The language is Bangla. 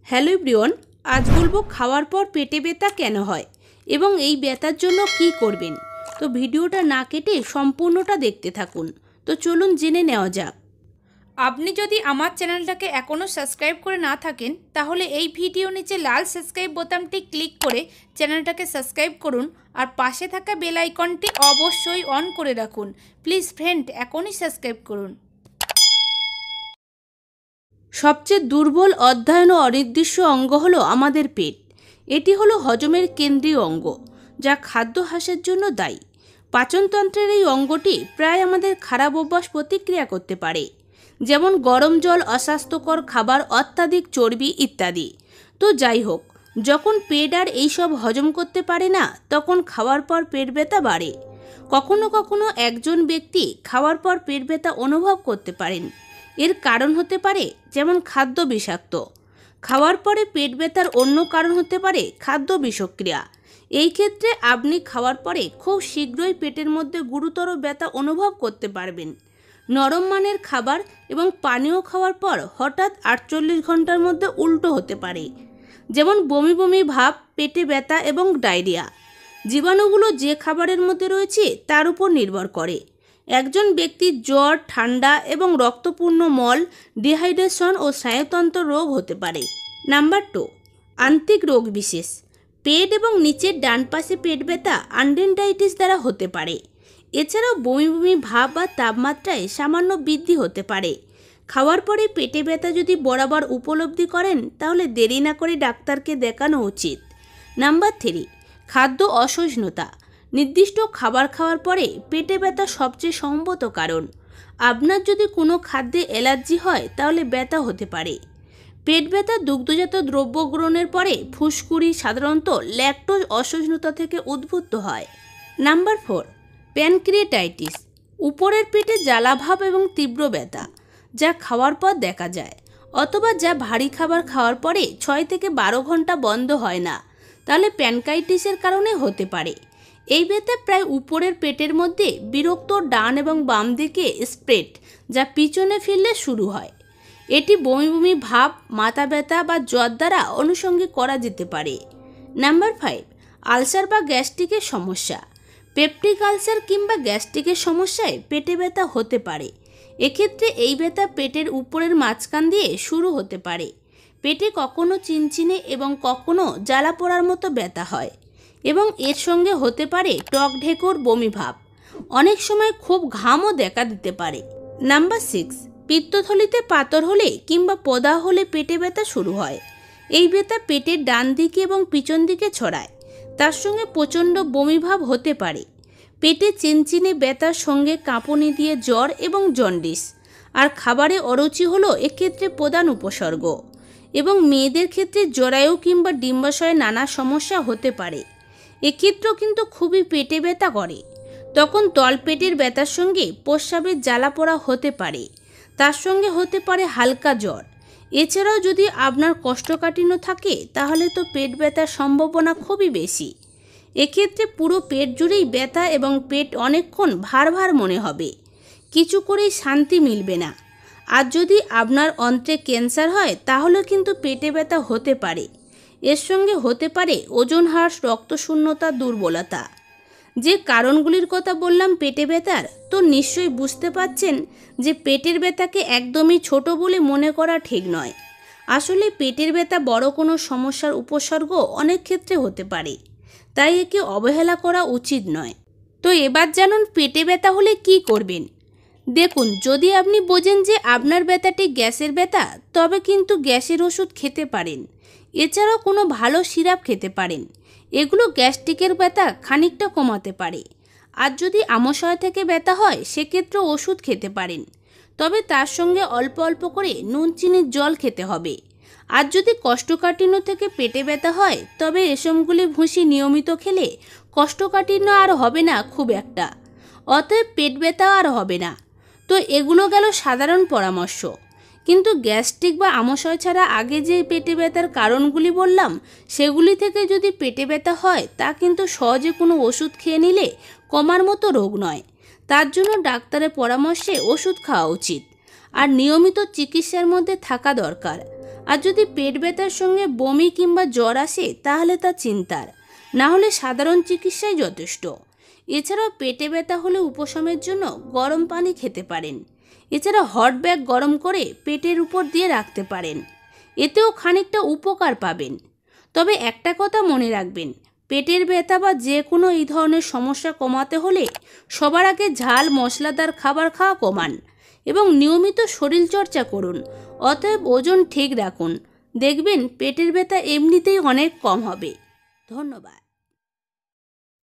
হ্যালো এভরিওয়ান, আজ বলবো খাওয়ার পর পেটে ব্যথা কেন হয় এবং এই ব্যথার জন্য কি করবেন। তো ভিডিওটা না কেটে সম্পূর্ণটা দেখতে থাকুন। তো চলুন জেনে নেওয়া যাক। আপনি যদি আমার চ্যানেলটাকে এখনও সাবস্ক্রাইব করে না থাকেন তাহলে এই ভিডিও নিচে লাল সাবস্ক্রাইব বোতামটি ক্লিক করে চ্যানেলটাকে সাবস্ক্রাইব করুন আর পাশে থাকা বেল আইকনটি অবশ্যই অন করে রাখুন। প্লিজ ফ্রেন্ড, এখনই সাবস্ক্রাইব করুন। সবচেয়ে দুর্বল, অধ্যয়ন ও অনির্দিষ্ট অঙ্গ হলো আমাদের পেট। এটি হলো হজমের কেন্দ্রীয় অঙ্গ, যা খাদ্য হ্রাসের জন্য দায়ী। পাচনতন্ত্রের এই অঙ্গটি প্রায় আমাদের খারাপ অভ্যাস প্রতিক্রিয়া করতে পারে, যেমন গরম জল, অস্বাস্থ্যকর খাবার, অত্যাধিক চর্বি ইত্যাদি। তো যাই হোক, যখন পেট আর এইসব হজম করতে পারে না তখন খাওয়ার পর পেট ব্যথা বাড়ে। কখনো কখনো একজন ব্যক্তি খাওয়ার পর পেট ব্যথা অনুভব করতে পারেন। এর কারণ হতে পারে যেমন খাদ্য বিষাক্ত। খাওয়ার পরে পেট ব্যথার অন্য কারণ হতে পারে খাদ্য বিষক্রিয়া। এই ক্ষেত্রে আপনি খাওয়ার পরে খুব শীঘ্রই পেটের মধ্যে গুরুতর ব্যথা অনুভব করতে পারবেন। নরম মানের খাবার এবং পানীয় খাওয়ার পর হঠাৎ 48 ঘন্টার মধ্যে উল্টো হতে পারে, যেমন বমি বমি ভাব, পেটে ব্যথা এবং ডায়রিয়া। জীবাণুগুলো যে খাবারের মধ্যে রয়েছে তার উপর নির্ভর করে। একজন ব্যক্তির জ্বর, ঠান্ডা এবং রক্তপূর্ণ মল, ডিহাইড্রেশন ও স্নায়ুতন্ত্র রোগ হতে পারে। নাম্বার 2, আন্ত্রিক রোগ বিশেষ। পেট এবং নিচের ডান পাশে পেট ব্যথা অ্যাডেনডাইটিস দ্বারা হতে পারে। এছাড়াও বমি বমি ভাব বা তাপমাত্রায় সামান্য বৃদ্ধি হতে পারে। খাওয়ার পরে পেটে ব্যথা যদি বরাবর উপলব্ধি করেন তাহলে দেরি না করে ডাক্তারকে দেখানো উচিত। নাম্বার 3, খাদ্য অসহিষ্ণুতা। নির্দিষ্ট খাবার খাওয়ার পরে পেটে ব্যথা সবচেয়ে সম্ভবত কারণ। আপনার যদি কোনো খাদ্যে অ্যালার্জি হয় তাহলে ব্যথা হতে পারে। পেট ব্যথা দুগ্ধজাত দ্রব্য গ্রহণের পরে ফুসকুড়ি, সাধারণত ল্যাকটোজ অসহিষ্ণুতা থেকে উদ্ভূত হয়। Number 4, pancreatitis. উপরের পেটে জ্বালাভাব এবং তীব্র ব্যথা, যা খাওয়ার পর দেখা যায়, অথবা যা ভারী খাবার খাওয়ার পরে 6 থেকে 12 ঘন্টা বন্ধ হয় না, তাহলে প্যানক্রিয়াটাইটিসের কারণে হতে পারে। এই ব্যথা প্রায় উপরের পেটের মধ্যে বিরক্ত ডান এবং বাম দিকে স্প্রেড, যা পিছনে ফিরলে শুরু হয়। এটি বমি বমি ভাব, মাথা ব্যথা বা জ্বর দ্বারা অনুষঙ্গিক করা যেতে পারে। নাম্বার 5, আলসার বা গ্যাস্ট্রিকের সমস্যা। পেপটিক আলসার কিংবা গ্যাস্ট্রিকের সমস্যায় পেটে ব্যথা হতে পারে। এক্ষেত্রে এই ব্যথা পেটের উপরের মাঝখান দিয়ে শুরু হতে পারে। পেটে কখনো চিনচিনে এবং কখনো জ্বালা পোড়ার মতো ব্যথা হয় এবং এর সঙ্গে হতে পারে টক ঢেকুর, বমি ভাব। অনেক সময় খুব ঘামও দেখা দিতে পারে। নাম্বার 6, পিত্তথলিতে পাথর হলে কিংবা প্রদাহ হলে পেটে ব্যথা শুরু হয়। এই ব্যথা পেটের ডান দিকে এবং পিছন দিকে ছড়ায়। তার সঙ্গে প্রচণ্ড বমি ভাব হতে পারে। পেটে চিনচিনে ব্যথার সঙ্গে কাঁপুনি দিয়ে জ্বর এবং জন্ডিস। আর খাবারে অরুচি হলো এক্ষেত্রে প্রধান উপসর্গ। এবং মেয়েদের ক্ষেত্রে জরায়ু কিংবা ডিম্বাশয়ে নানা সমস্যা হতে পারে। এক্ষেত্রেও কিন্তু খুবই পেটে ব্যথা করে। তখন তলপেটের ব্যথার সঙ্গে প্রস্রাবের জ্বালা পোড়া হতে পারে। তার সঙ্গে হতে পারে হালকা জ্বর। এছাড়াও যদি আপনার কোষ্ঠকাঠিন্য থাকে তাহলে তো পেট ব্যথার সম্ভাবনা খুবই বেশি। এক্ষেত্রে পুরো পেট জুড়েই ব্যথা এবং পেট অনেকক্ষণ ভার ভার মনে হবে, কিছু করেই শান্তি মিলবে না। আর যদি আপনার অন্ত্রে ক্যান্সার হয় তাহলে কিন্তু পেটে ব্যথা হতে পারে। এর সঙ্গে হতে পারে ওজন হ্রাস, রক্তশূন্যতা, দুর্বলতা। যে কারণগুলির কথা বললাম পেটে ব্যথার, তো নিশ্চয়ই বুঝতে পারছেন যে পেটের ব্যথাকে একদমই ছোট বলে মনে করা ঠিক নয়। আসলে পেটের ব্যথা বড় কোনো সমস্যার উপসর্গ অনেক ক্ষেত্রে হতে পারে, তাই একে অবহেলা করা উচিত নয়। তো এবার জানুন পেটে ব্যথা হলে কি করবেন। দেখুন, যদি আপনি বোঝেন যে আপনার ব্যথাটি গ্যাসের ব্যথা তবে কিন্তু গ্যাসের ওষুধ খেতে পারেন। এছাড়াও কোনো ভালো সিরাপ খেতে পারেন। এগুলো গ্যাস্ট্রিকের ব্যথা খানিকটা কমাতে পারে। আর যদি আমাশয় থেকে ব্যথা হয় সেক্ষেত্রে ওষুধ খেতে পারেন, তবে তার সঙ্গে অল্প অল্প করে নুন চিনির জল খেতে হবে। আর যদি কোষ্ঠকাঠিন্য থেকে পেটে ব্যথা হয় তবে রেশমগুলি ভুসি নিয়মিত খেলে কোষ্ঠকাঠিন্য আর হবে না খুব একটা, অতএব পেট ব্যথা আর হবে না। তো এগুলো গেল সাধারণ পরামর্শ। কিন্তু গ্যাস্ট্রিক বা আমাশয় ছাড়া আগে যে পেটে ব্যথার কারণগুলি বললাম সেগুলি থেকে যদি পেটে ব্যথা হয় তা কিন্তু সহজে কোনো ওষুধ খেয়ে নিলে কমার মতো রোগ নয়। তার জন্য ডাক্তারের পরামর্শে ওষুধ খাওয়া উচিত আর নিয়মিত চিকিৎসার মধ্যে থাকা দরকার। আর যদি পেট ব্যথার সঙ্গে বমি কিংবা জ্বর আসে তাহলে তা চিন্তার, না হলে সাধারণ চিকিৎসাই যথেষ্ট। এছাড়াও পেটে ব্যথা হলে উপশমের জন্য গরম পানি খেতে পারেন। এছাড়া হট ব্যাগ গরম করে পেটের উপর দিয়ে রাখতে পারেন, এতেও খানিকটা উপকার পাবেন। তবে একটা কথা মনে রাখবেন, পেটের ব্যথা বা যে কোনো এই ধরনের সমস্যা কমাতে হলে সবার আগে ঝাল মশলাদার খাবার খাওয়া কমান এবং নিয়মিত শরীরচর্চা করুন। অতএব ওজন ঠিক রাখুন, দেখবেন পেটের ব্যথা এমনিতেই অনেক কম হবে। ধন্যবাদ।